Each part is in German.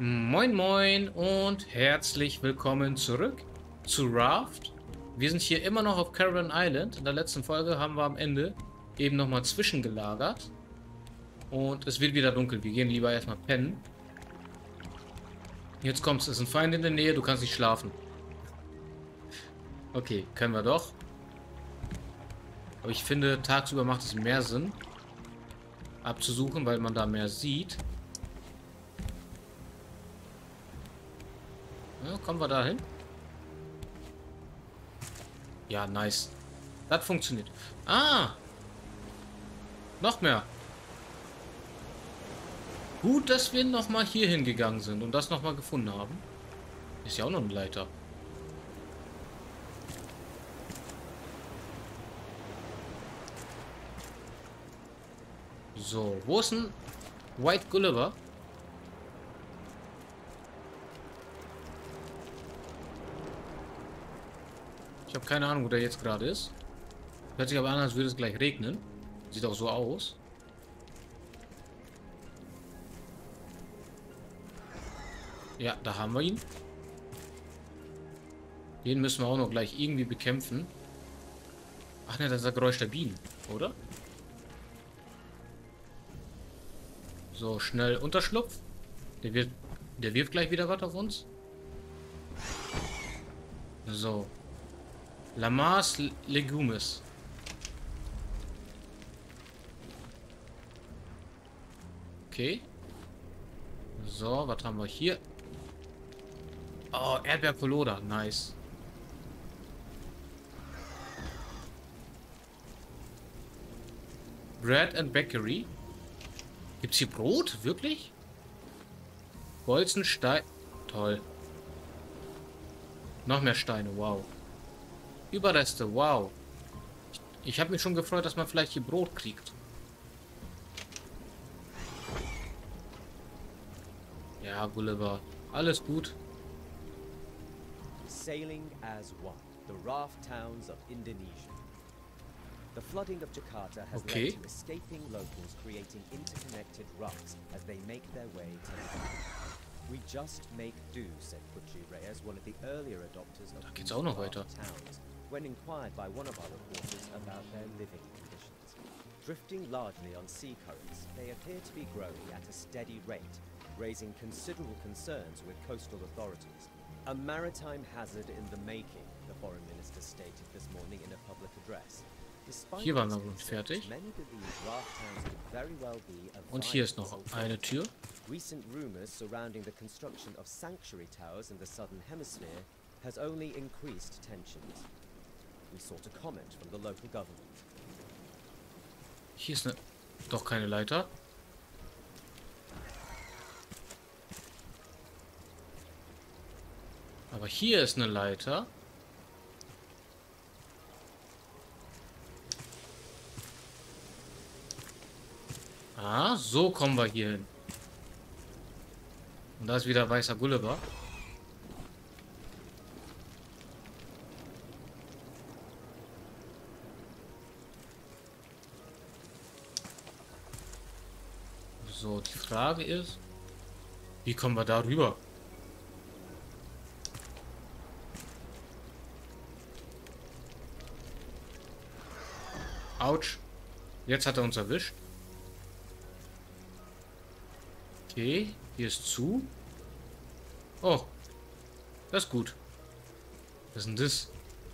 Moin Moin und herzlich willkommen zurück zu Raft. Wir sind hier immer noch auf Caravan Island. In der letzten Folge haben wir am Ende eben nochmal zwischengelagert. Und es wird wieder dunkel. Wir gehen lieber erstmal pennen. Jetzt kommt's, es ist ein Feind in der Nähe, du kannst nicht schlafen. Okay, können wir doch. Aber ich finde, tagsüber macht es mehr Sinn, abzusuchen, weil man da mehr sieht. Ja, kommen wir da hin? Ja, nice. Das funktioniert. Ah! Noch mehr. Gut, dass wir nochmal hier hingegangen sind und das nochmal gefunden haben. Ist ja auch noch eine Leiter. So, wo ist ein White Gulliver? Ich habe keine Ahnung, wo der jetzt gerade ist. Hört sich aber an, als würde es gleich regnen. Sieht auch so aus. Ja, da haben wir ihn. Den müssen wir auch noch gleich irgendwie bekämpfen. Ach ne, das ist das Geräusch der Bienen, oder? So, schnell Unterschlupf. Der wirft gleich wieder was auf uns. So. Lamas Legumes. Okay. So, was haben wir hier? Oh, Erdbeerkolloda. Nice. Bread and Bakery. Gibt's hier Brot? Wirklich? Bolzenstein. Toll. Noch mehr Steine. Wow. Überreste. Wow. Ich habe mich schon gefreut, dass man vielleicht hier Brot kriegt. Ja, Gulliver. Alles gut. Sailing as one, the raft towns of Indonesia. The flooding of Jakarta has led to escaping locals creating interconnected rafts as they make their way to land. We just make do, said Pucci Reyes, one of the earlier adopters of these raft towns, when inquired by one of our reporters about their living conditions. Drifting largely on sea currents, they appear to be growing at a steady rate, raising considerable concerns with coastal authorities. A maritime hazard in the making, the foreign minister stated this morning in a public address. Hier waren wir nun fertig. Und hier ist noch eine Tür. Recent rumors surrounding the construction of sanctuary towers in the southern hemisphere has only increased tensions. We sought a comment from the local government. Hier ist doch keine Leiter. Aber hier ist eine Leiter. Ah, so kommen wir hier hin. Und da ist wieder weißer Gulliver. So, die Frage ist, wie kommen wir da rüber? Autsch. Jetzt hat er uns erwischt. Okay, hier ist zu. Oh, das ist gut. Was ist denn das?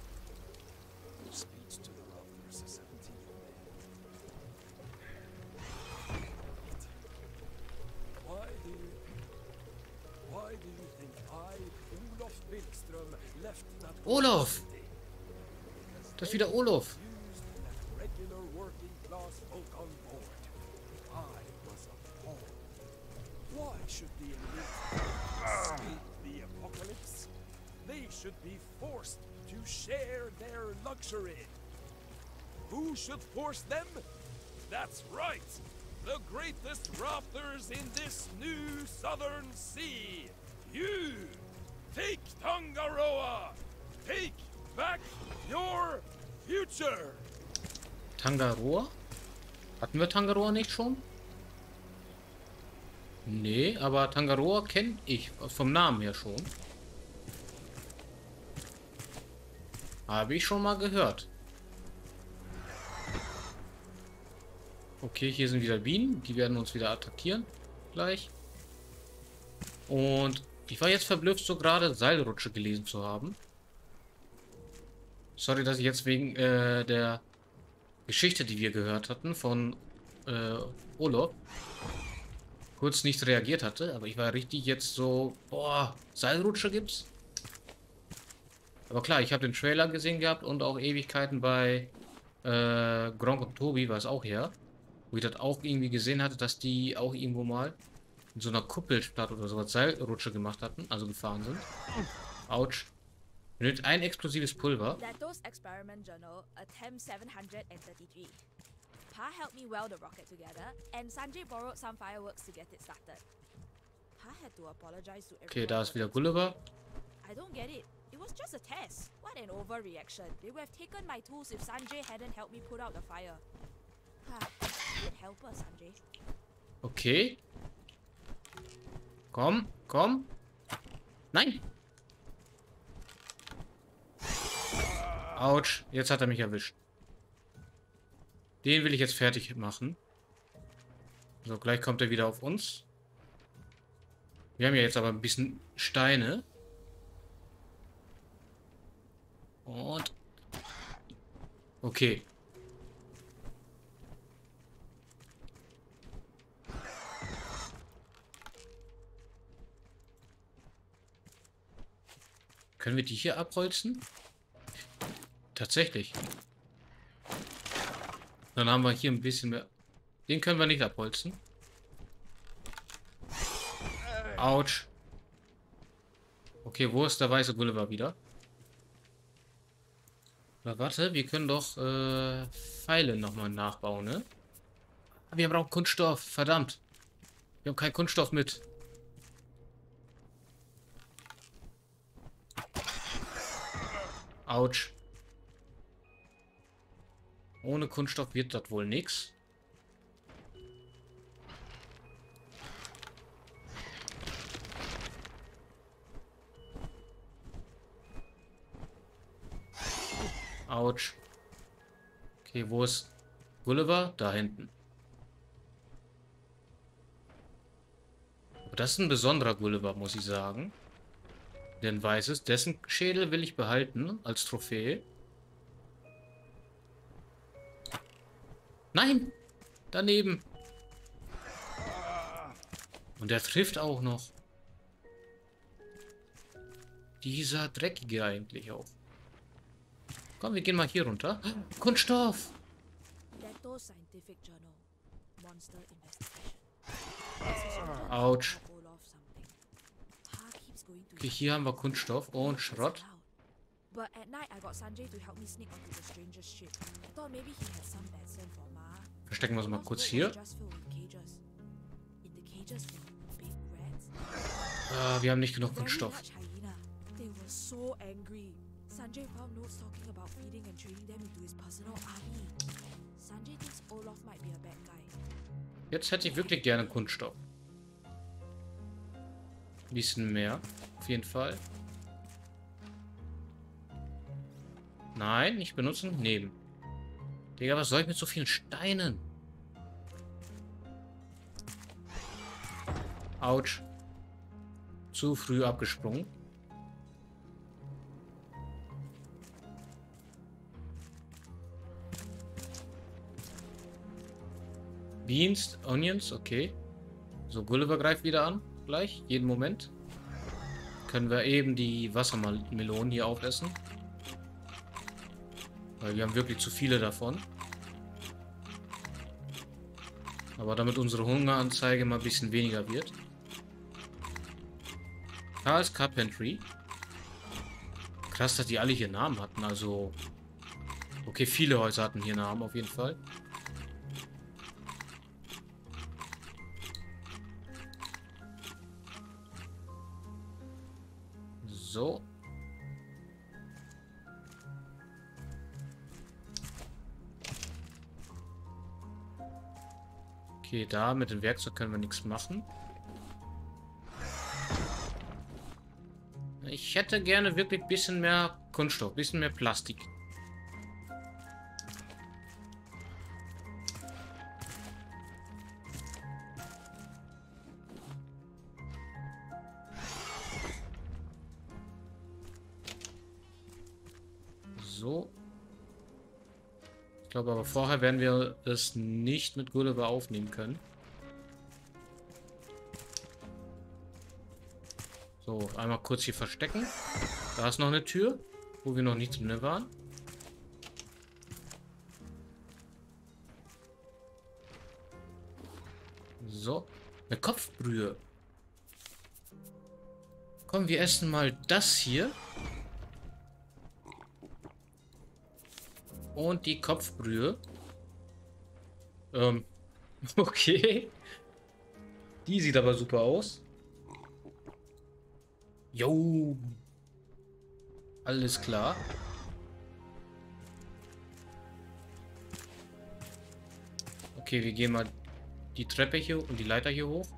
Olaf! Das ist wieder Olaf. Should the elite escape the apocalypse? They should be forced to share their luxury. Who should force them? That's right! The greatest rafters in this new southern sea! You! Take Tangaroa! Take back your future! Tangaroa? Hatten wir Tangaroa nicht schon? Nee, aber Tangaroa kenne ich vom Namen her schon. Habe ich schon mal gehört. Okay, hier sind wieder Bienen. Die werden uns wieder attackieren. Gleich. Und ich war jetzt verblüfft, so gerade Seilrutsche gelesen zu haben. Sorry, dass ich jetzt wegen der Geschichte, die wir gehört hatten, von Olof, kurz nicht reagiert hatte. Aber ich war richtig jetzt so, boah, Seilrutsche gibt's? Aber klar, ich habe den Trailer gesehen gehabt und auch Ewigkeiten bei Gronk und Tobi war es auch her. Wo ich das auch irgendwie gesehen hatte, dass die auch irgendwo mal in so einer Kuppelstadt oder sowas Seilrutsche gemacht hatten, also gefahren sind. Autsch. Benötigt ein explosives Pulver. Lato's Experiment Journal, Attempt 733. Pa helped me weld the rocket together, and Sanjay borrowed some fireworks to get it started. Pa had to apologize to everyone. Okay, da ist wieder Gulliver. I don't get it. It was just a test. What an overreaction. They would have taken my tools if Sanjay hadn't helped me put out the fire. Pa, good helper, Sanjay. Okay. Komm, komm. Nein. Autsch, jetzt hat er mich erwischt. Den will ich jetzt fertig machen. So, gleich kommt er wieder auf uns. Wir haben ja jetzt aber ein bisschen Steine. Und... Okay. Können wir die hier abholzen? Tatsächlich. Dann haben wir hier ein bisschen mehr. Den können wir nicht abholzen. Autsch. Okay, wo ist der weiße Gulliver wieder? Aber warte, wir können doch Pfeile nochmal nachbauen, ne? Wir brauchen Kunststoff, verdammt. Wir haben keinen Kunststoff mit. Autsch. Ohne Kunststoff wird das wohl nichts. Autsch. Okay, wo ist Gulliver? Da hinten. Aber das ist ein besonderer Gulliver, muss ich sagen. Den weißes. Dessen Schädel will ich behalten als Trophäe. Nein! Daneben! Und der trifft auch noch. Dieser Dreckige eigentlich auch. Komm, wir gehen mal hier runter. Kunststoff! Lato's Scientific Journal, Monster Investigation. Autsch. Okay, hier haben wir Kunststoff und Schrott. But at night I got Sanjay to help me sneak onto the stranger's ship. I thought maybe he had some medicine for Ma. Verstecken wir uns mal kurz hier. Wir haben nicht genug Kunststoff. They were so angry. Sanjay found notes talking about feeding and training them into his personal army. Sanjay thinks Olaf might be a bad guy. Jetzt hätte ich wirklich gerne Kunststoff. Ein bisschen mehr. Auf jeden Fall. Nein, nicht benutzen. Nehmen. Digga, was soll ich mit so vielen Steinen? Autsch. Zu früh abgesprungen. Beans, Onions, okay. So, Gulliver greift wieder an. Gleich, jeden Moment. Können wir eben die Wassermelonen hier aufessen. Weil wir haben wirklich zu viele davon. Aber damit unsere Hungeranzeige mal ein bisschen weniger wird. Karls Carpentry. Krass, dass die alle hier Namen hatten. Also, okay, viele Häuser hatten hier Namen auf jeden Fall. So. Okay, da mit dem Werkzeug können wir nichts machen. Ich hätte gerne wirklich ein bisschen mehr Kunststoff, ein bisschen mehr Plastik. So. Ich glaube aber vorher werden wir es nicht mit Gulliver aufnehmen können. So, einmal kurz hier verstecken. Da ist noch eine Tür, wo wir noch nicht drin waren. So, eine Kopfbrühe. Komm, wir essen mal das hier. Und die Kopfbrühe. Okay. Die sieht aber super aus. Jo. Alles klar. Okay, wir gehen mal die Treppe hier und die Leiter hier hoch.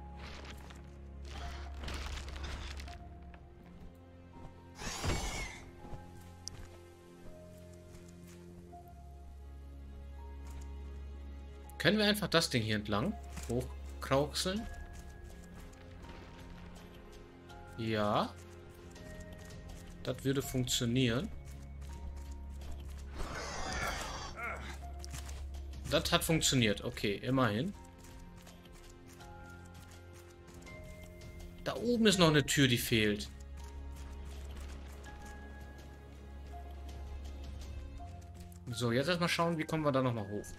Können wir einfach das Ding hier entlang hochkraxeln? Ja. Das würde funktionieren. Das hat funktioniert. Okay, immerhin. Da oben ist noch eine Tür, die fehlt. So, jetzt erstmal schauen, wie kommen wir da nochmal hoch.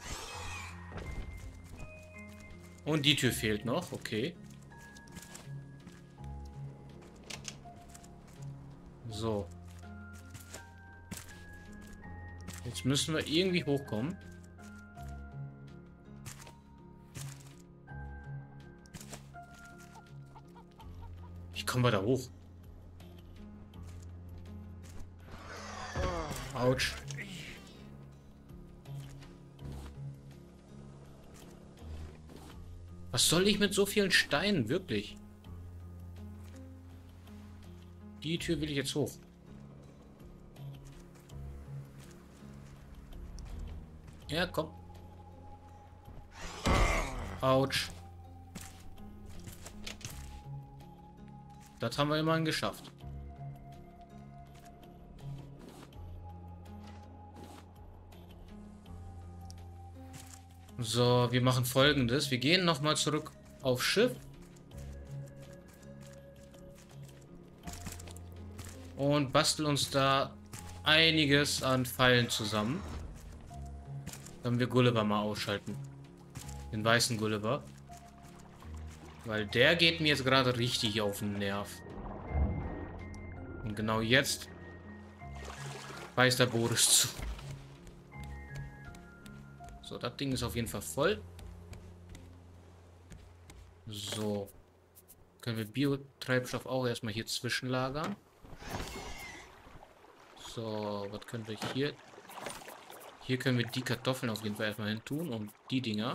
Und die Tür fehlt noch. Okay. So. Jetzt müssen wir irgendwie hochkommen. Wie kommen wir da hoch? Autsch. Was soll ich mit so vielen Steinen? Wirklich? Die Tür will ich jetzt hoch. Ja, komm. Autsch. Das haben wir immerhin geschafft. So, wir machen Folgendes. Wir gehen nochmal zurück aufs Schiff. Und basteln uns da einiges an Pfeilen zusammen. Dann wir Gulliver mal ausschalten. Den weißen Gulliver. Weil der geht mir jetzt gerade richtig auf den Nerv. Und genau jetzt beißt der Boris zu. So, das Ding ist auf jeden Fall voll. So. Können wir Biotreibstoff auch erstmal hier zwischenlagern. So, was können wir hier? Hier können wir die Kartoffeln auf jeden Fall erstmal hin tun und die Dinger.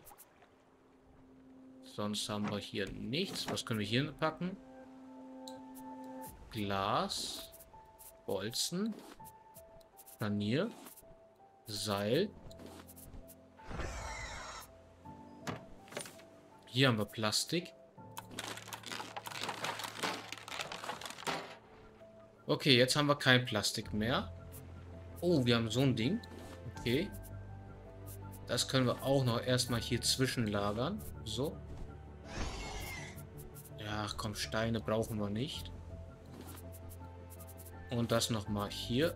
Sonst haben wir hier nichts. Was können wir hier packen? Glas, Bolzen, Scharnier, Seil. Hier haben wir Plastik. Okay, jetzt haben wir kein Plastik mehr. Oh, wir haben so ein Ding. Okay. Das können wir auch noch erstmal hier zwischenlagern. So. Ja, komm, Steine brauchen wir nicht. Und das nochmal hier.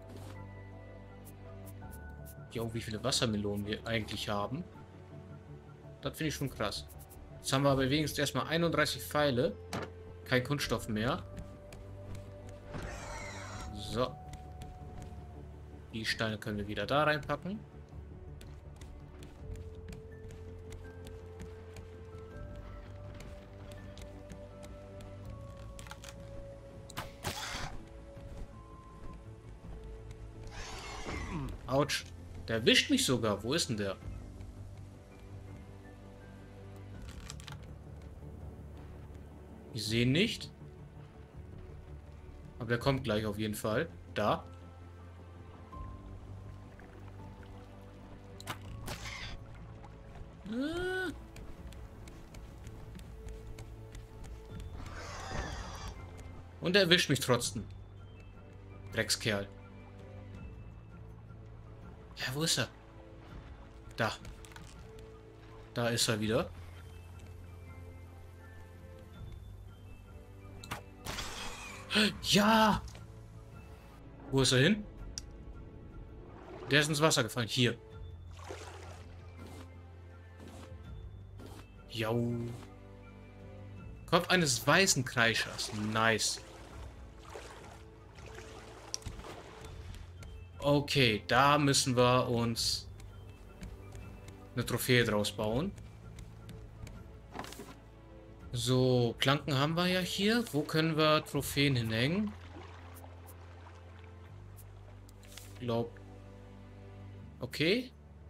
Jo, wie viele Wassermelonen wir eigentlich haben. Das finde ich schon krass. Jetzt haben wir aber wenigstens erstmal 31 Pfeile. Kein Kunststoff mehr. So. Die Steine können wir wieder da reinpacken. Autsch. Der erwischt mich sogar. Wo ist denn der? Ich sehe ihn nicht. Aber der kommt gleich auf jeden Fall. Da. Und er erwischt mich trotzdem. Dreckskerl. Ja, wo ist er? Da. Da ist er wieder. Ja! Wo ist er hin? Der ist ins Wasser gefallen. Hier. Jau. Kopf eines weißen Kreischers. Nice. Okay, da müssen wir uns eine Trophäe draus bauen. So, Planken haben wir ja hier. Wo können wir Trophäen hinhängen? Glaub. Okay.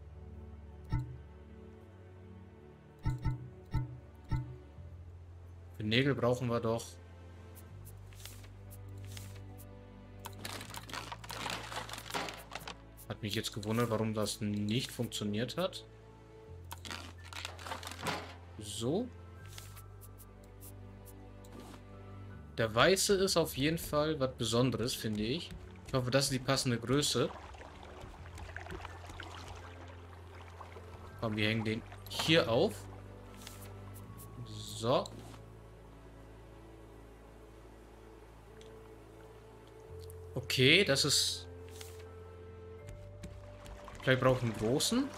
Für Nägel brauchen wir doch. Hat mich jetzt gewundert, warum das nicht funktioniert hat. So. Der weiße ist auf jeden Fall was Besonderes, finde ich. Ich hoffe, das ist die passende Größe. Komm, wir hängen den hier auf. So. Okay, das ist... Vielleicht brauche ich einen großen.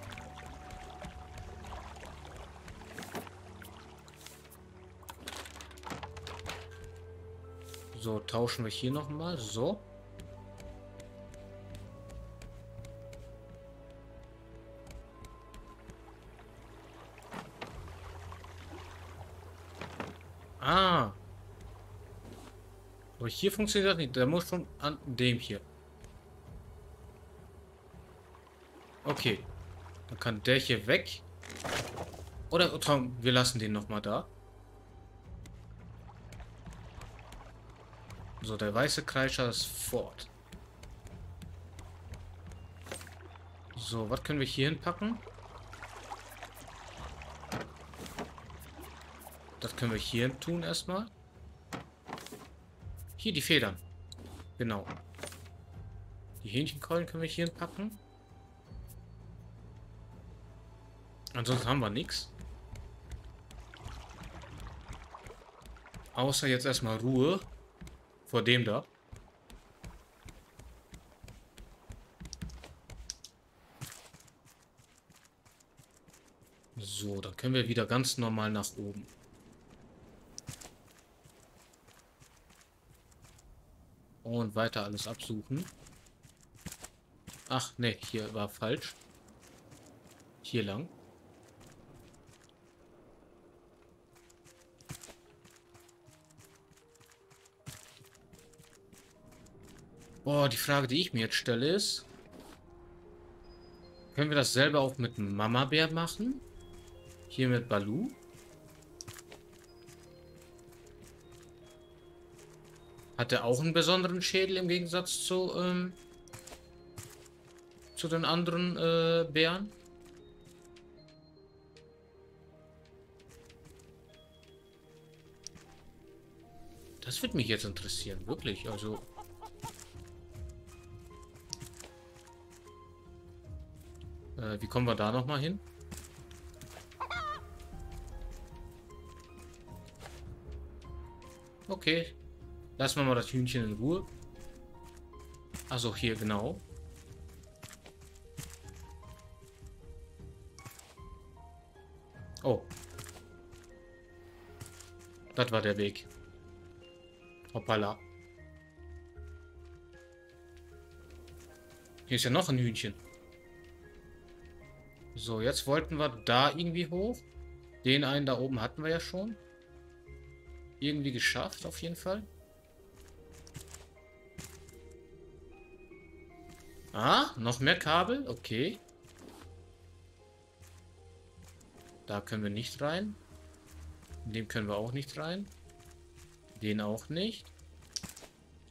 So, tauschen wir hier nochmal. So. Ah. Aber hier funktioniert das nicht. Der muss schon an dem hier. Okay. Dann kann der hier weg. Oder wir lassen den nochmal da. So, der weiße Kreischer ist fort. So, was können wir hier hinpacken? Das können wir hier hin tun erstmal. Hier die Federn. Genau. Die Hähnchenkeulen können wir hier hinpacken. Ansonsten haben wir nichts. Außer jetzt erstmal Ruhe. Vor dem da. So, dann können wir wieder ganz normal nach oben. Und weiter alles absuchen. Ach, ne, hier war falsch. Hier lang. Boah, die Frage, die ich mir jetzt stelle, ist... Können wir das selber auch mit Mama Bär machen? Hier mit Baloo? Hat er auch einen besonderen Schädel im Gegensatz zu den anderen Bären? Das wird mich jetzt interessieren, wirklich. Also... wie kommen wir da nochmal hin? Okay. Lassen wir mal das Hühnchen in Ruhe. Also hier genau. Oh. Das war der Weg. Hoppala. Hier ist ja noch ein Hühnchen. So, jetzt wollten wir da irgendwie hoch. Den einen da oben hatten wir ja schon. Irgendwie geschafft, auf jeden Fall. Ah, noch mehr Kabel. Okay. Da können wir nicht rein. In dem können wir auch nicht rein. Den auch nicht.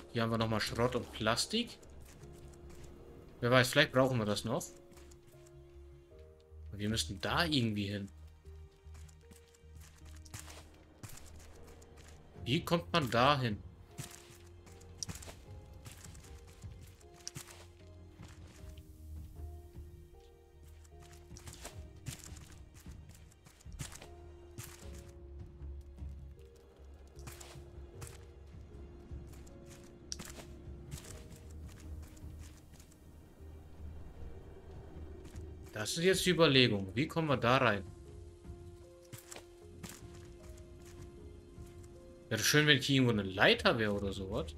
Hier haben wir nochmal Schrott und Plastik. Wer weiß, vielleicht brauchen wir das noch. Wir müssten da irgendwie hin. Wie kommt man da hin? Das ist jetzt die Überlegung. Wie kommen wir da rein? Wäre schön, wenn hier irgendwo eine Leiter wäre oder sowas.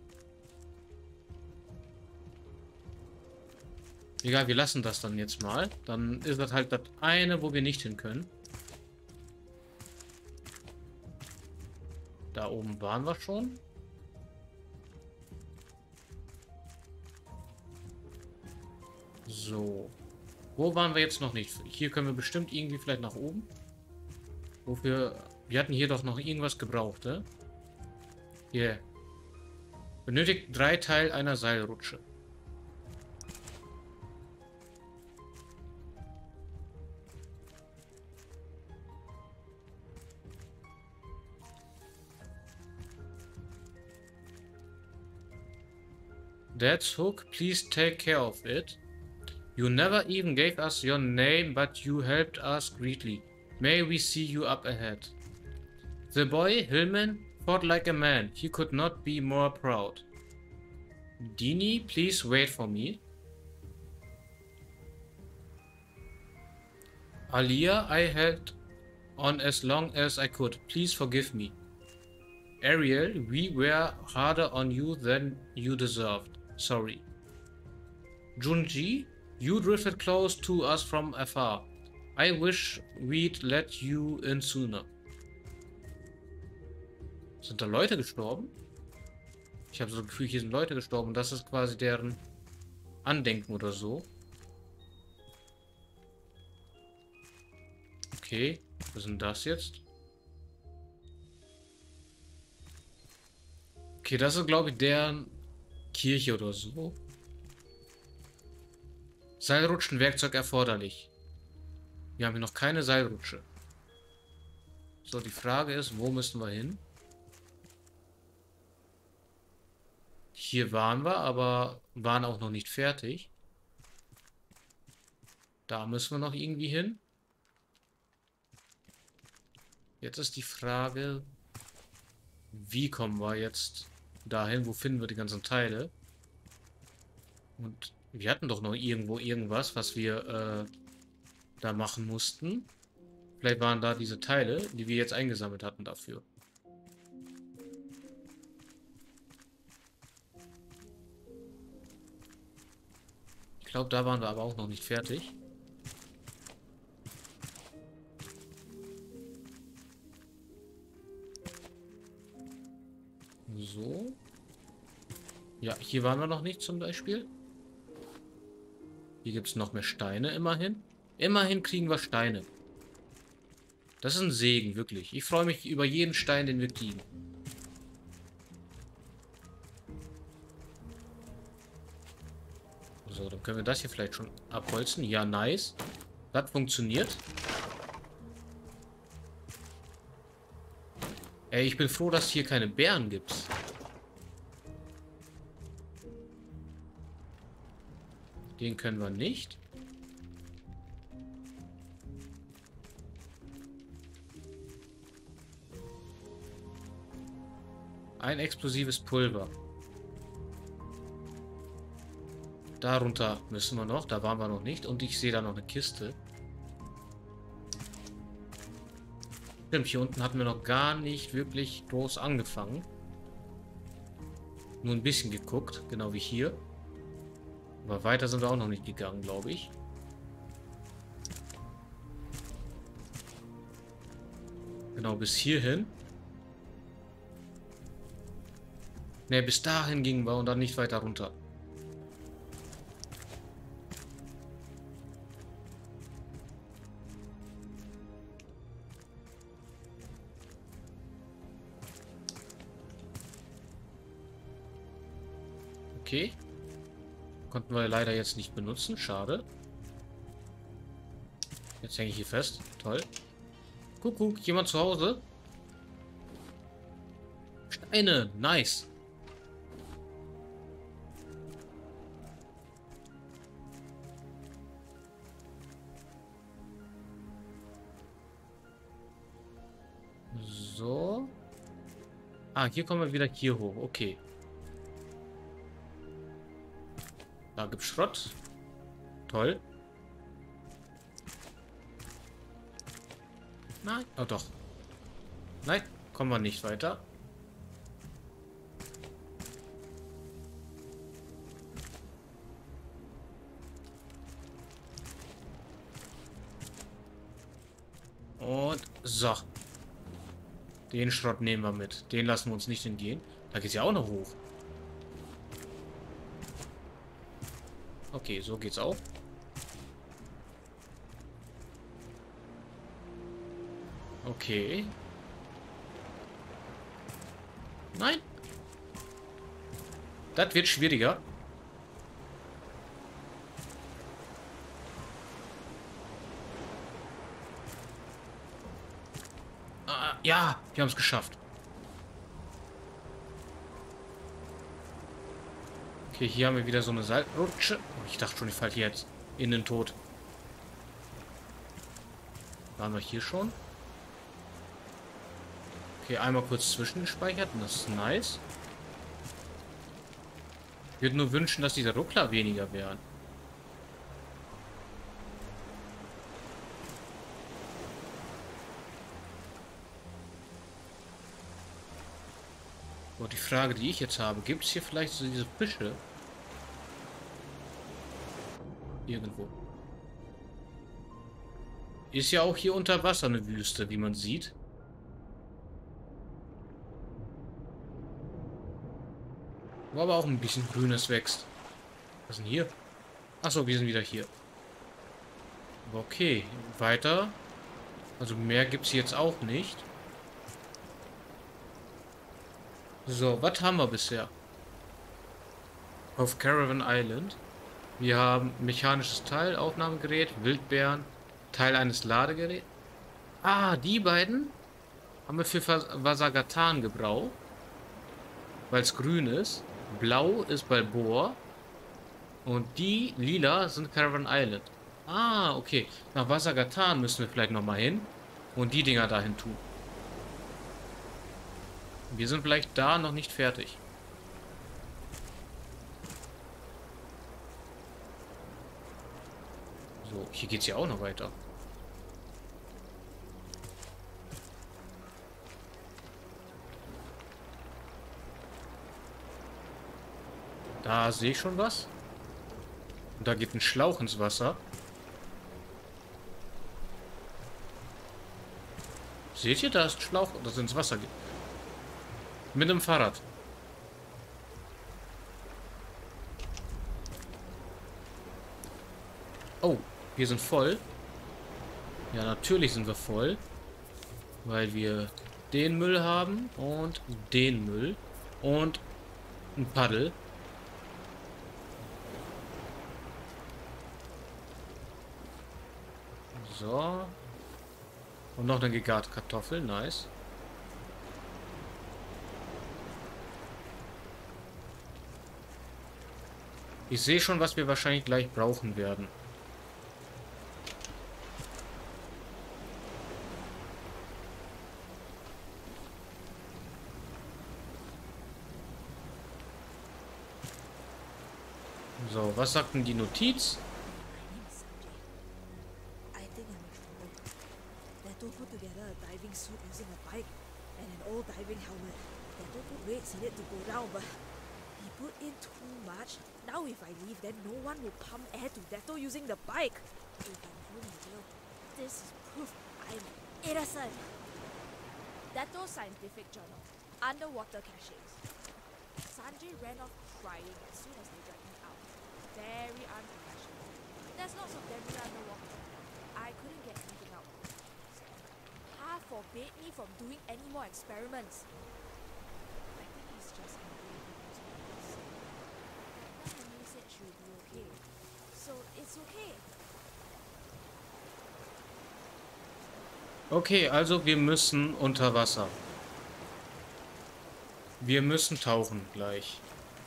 Egal, wir lassen das dann jetzt mal. Dann ist das halt das eine, wo wir nicht hin können. Da oben waren wir schon. So. Wo waren wir jetzt noch nicht? Hier können wir bestimmt irgendwie vielleicht nach oben. Wofür... Wir hatten hier doch noch irgendwas gebraucht, ne? Hier. Benötigt 3 Teil einer Seilrutsche. That's Hook. Please take care of it. You never even gave us your name, but you helped us greatly. May we see you up ahead. The boy, Hillman, fought like a man. He could not be more proud. Dini, please wait for me. Alia, I held on as long as I could. Please forgive me. Ariel, we were harder on you than you deserved. Sorry. Junji, you drifted close to us from afar. I wish we'd let you in sooner. Sind da Leute gestorben? Ich habe so das Gefühl, hier sind Leute gestorben. Das ist quasi deren Andenken oder so. Okay, was ist denn das jetzt? Okay, das ist, glaube ich, deren Kirche oder so. Seilrutschenwerkzeug erforderlich. Wir haben hier noch keine Seilrutsche. So, die Frage ist, wo müssen wir hin? Hier waren wir, aber waren auch noch nicht fertig. Da müssen wir noch irgendwie hin. Jetzt ist die Frage, wie kommen wir jetzt dahin? Wo finden wir die ganzen Teile? Und wir hatten doch noch irgendwo irgendwas, was wir da machen mussten. Vielleicht waren da diese Teile, die wir jetzt eingesammelt hatten dafür. Ich glaube, da waren wir aber auch noch nicht fertig. So. Ja, hier waren wir noch nicht zum Beispiel. Hier gibt es noch mehr Steine, immerhin. Immerhin kriegen wir Steine. Das ist ein Segen, wirklich. Ich freue mich über jeden Stein, den wir kriegen. So, dann können wir das hier vielleicht schon abholzen. Ja, nice. Das funktioniert. Ey, ich bin froh, dass es hier keine Bären gibt. Den können wir nicht. Ein explosives Pulver. Darunter müssen wir noch. Da waren wir noch nicht. Und ich sehe da noch eine Kiste. Stimmt, hier unten hatten wir noch gar nicht wirklich groß angefangen. Nur ein bisschen geguckt. Genau wie hier. Aber weiter sind wir auch noch nicht gegangen, glaube ich. Genau, bis hierhin. Ne, bis dahin gingen wir und dann nicht weiter runter. Okay. Konnten wir leider jetzt nicht benutzen. Schade. Jetzt hänge ich hier fest. Toll. Kuckuck, jemand zu Hause? Steine. Nice. So. Ah, hier kommen wir wieder hier hoch. Okay. Da gibt's Schrott. Toll. Nein. Oh doch. Nein, kommen wir nicht weiter. Und so. Den Schrott nehmen wir mit. Den lassen wir uns nicht entgehen. Da geht's ja auch noch hoch. Okay, so geht's auch. Okay. Nein. Das wird schwieriger. Ja, wir haben es geschafft. Okay, hier haben wir wieder so eine Seilrutsche. Oh, ich dachte schon, ich falle hier jetzt in den Tod. Waren wir hier schon? Okay, einmal kurz zwischengespeichert und das ist nice. Ich würde nur wünschen, dass diese Ruckler weniger wären. Und die Frage, die ich jetzt habe, gibt es hier vielleicht so diese Fische? Irgendwo. Ist ja auch hier unter Wasser eine Wüste, wie man sieht. Wo aber auch ein bisschen Grünes wächst. Was ist denn hier? Achso, wir sind wieder hier. Okay, weiter. Also mehr gibt es jetzt auch nicht. So, was haben wir bisher? Auf Caravan Island. Wir haben mechanisches Teil, Aufnahmegerät, Wildbeeren, Teil eines Ladegeräts. Ah, die beiden haben wir für Vasagatan gebraucht. Weil es grün ist. Blau ist Balboa. Und die lila sind Caravan Island. Ah, okay. Nach Vasagatan müssen wir vielleicht nochmal hin. Und die Dinger dahin tun. Wir sind vielleicht da noch nicht fertig. So, hier geht es ja auch noch weiter. Da sehe ich schon was. Und da geht ein Schlauch ins Wasser. Seht ihr, da ist ein Schlauch, das ins Wasser geht. Mit dem Fahrrad. Oh, wir sind voll. Ja, natürlich sind wir voll. Weil wir den Müll haben und den Müll. Und ein Paddel. So. Und noch eine gegarte Kartoffel, nice. Ich sehe schon, was wir wahrscheinlich gleich brauchen werden. So, was sagt denn die Notiz? I think I'm in trouble. Dato put together a diving suit using a bike and an old diving helmet. Dato put weights in it to go down, but he put in too much. Now if I leave, then no one will pump air to Dato using the bike. If I'm doing the deal, this is proof I'm innocent. Dato Scientific Journal. Underwater caches. Sanjay ran off crying as soon as they dragged him out. Very unprofessional. There's lots of debris underwater. I couldn't get anything out. Pa forbade me from doing any more experiments. I think he's just angry because we were sick. you'll be okay. So it's okay. Okay, also wir müssen unter Wasser. Wir müssen tauchen gleich.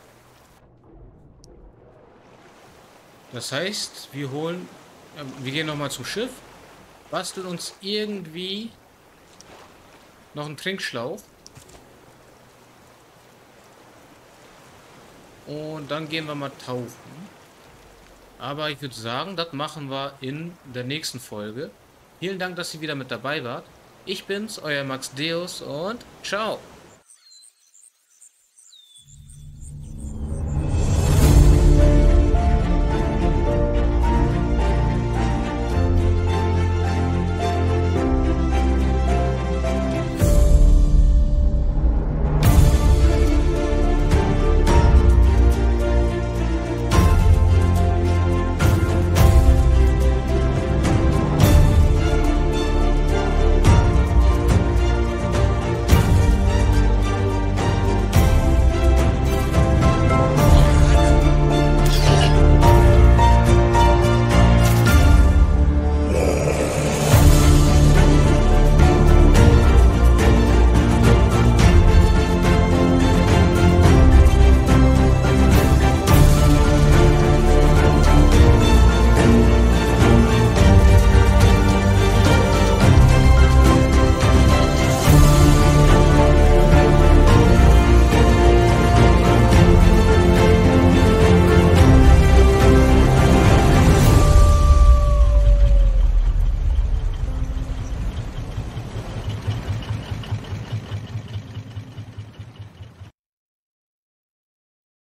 Das heißt, wir gehen nochmal zum Schiff, basteln uns irgendwie noch einen Trinkschlauch. Und dann gehen wir mal tauchen. Aber ich würde sagen, das machen wir in der nächsten Folge. Vielen Dank, dass ihr wieder mit dabei wart. Ich bin's, euer Max Deus und ciao.